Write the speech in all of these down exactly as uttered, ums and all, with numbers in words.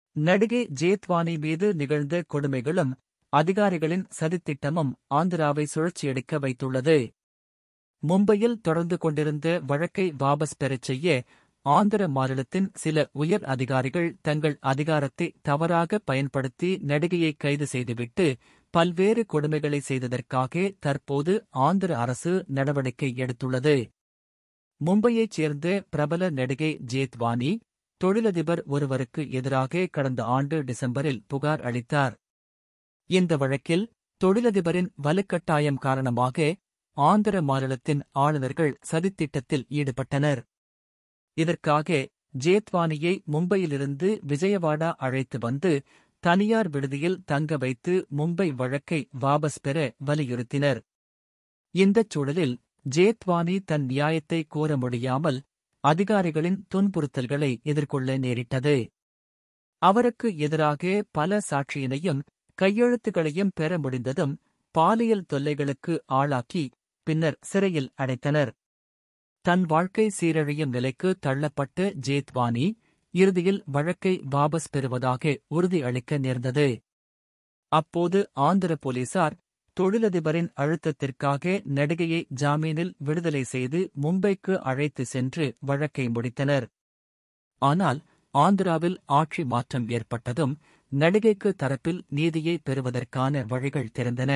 நடிகை ஜேத்வானி மீது நிகழ்ந்த கொடுமைகளும் அதிகாரிகளின் சதித்திட்டமும் ஆந்திராவை சுழற்சியடிக்க வைத்துள்ளது. மும்பையில் தொடர்ந்து கொண்டிருந்த வழக்கை வாபஸ் பெறச் செய்ய ஆந்திர மாநிலத்தின் சில உயர் அதிகாரிகள் தங்கள் அதிகாரத்தை தவறாக பயன்படுத்தி நடிகையை கைது செய்துவிட்டு பல்வேறு கொடுமைகளை செய்ததற்காக தற்போது ஆந்திர அரசு நடவடிக்கை எடுத்துள்ளது. மும்பையைச் சேர்ந்த பிரபல நடிகை ஜேத்வானி தொழிலதிபர் ஒருவருக்கு எதிராக கடந்த ஆண்டு டிசம்பரில் புகார் அளித்தார். இந்த வழக்கில் தொழிலதிபரின் வலுக்கட்டாயம் காரணமாக ஆந்திர மாநிலத்தின் ஆளுநர்கள் சதித்திட்டத்தில் ஈடுபட்டனர். இதற்காக ஜேத்வானியை மும்பையிலிருந்து விஜயவாடா அழைத்து வந்து தனியார் விடுதியில் தங்க வைத்து மும்பை வழக்கை வாபஸ் பெற வலியுறுத்தினர். இந்தச் சூழலில் ஜேத்வானி தன் நியாயத்தை கோர முடியாமல் அதிகாரிகளின் துன்புறுத்தல்களை எதிர்கொள்ள நேரிட்டது. அவருக்கு எதிராக பல சாட்சியினையும் கையெழுத்துகளையும் பெற முடிந்ததும் பாலியல் தொல்லைகளுக்கு ஆளாக்கி பின்னர் சிறையில் அடைத்தனர். தன் வாழ்க்கை சீரழியும் நிலைக்கு தள்ளப்பட்ட ஜேத்வானி இறுதியில் வழக்கை வாபஸ் பெறுவதாக உறுதியளிக்க நேர்ந்தது. அப்போது ஆந்திர போலீசார் தொழிலதிபரின் அழுத்தத்திற்காக நடிகையை ஜாமீனில் விடுதலை செய்து மும்பைக்கு அழைத்து சென்று வழக்கை முடித்தனர். ஆனால் ஆந்திராவில் ஆட்சி மாற்றம் ஏற்பட்டதும் நடிகைக்கு தரப்பில் நீதியை பெறுவதற்கான வழிகள் திறந்தன.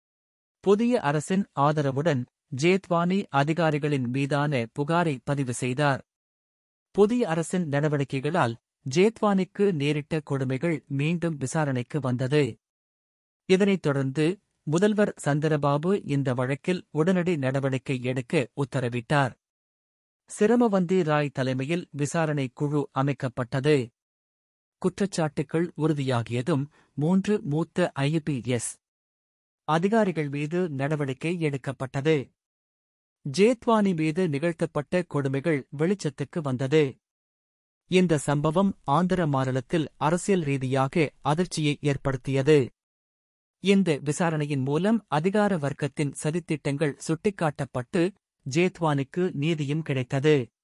புதிய அரசின் ஆதரவுடன் ஜேத்வானி அதிகாரிகளின் மீதான புகாரை பதிவு செய்தார். புதிய அரசின் நடவடிக்கைகளால் ஜேத்வானிக்கு நேரிட்ட கொடுமைகள் மீண்டும் விசாரணைக்கு வந்தது. இதனைத் தொடர்ந்து முதல்வர் சந்திரபாபு இந்த வழக்கில் உடனடி நடவடிக்கை எடுக்க உத்தரவிட்டார். சிரமவந்தி ராய் தலைமையில் விசாரணை குழு அமைக்கப்பட்டது. குற்றச்சாட்டுகள் உறுதியாகியதும் மூன்று மூத்த ஐ பி எஸ் அதிகாரிகள் மீது நடவடிக்கை எடுக்கப்பட்டது. ஜேத்வானி மீது நிகழ்த்தப்பட்ட கொடுமைகள் வெளிச்சத்துக்கு வந்தது. இந்த சம்பவம் ஆந்திர மாநிலத்தில் அரசியல் ரீதியாக அதிர்ச்சியை ஏற்படுத்தியது. இந்த விசாரணையின் மூலம் அதிகார வர்க்கத்தின் சதித்திட்டங்கள் சுட்டிக்காட்டப்பட்டு ஜேத்வானிக்கு நீதியும் கிடைத்தது.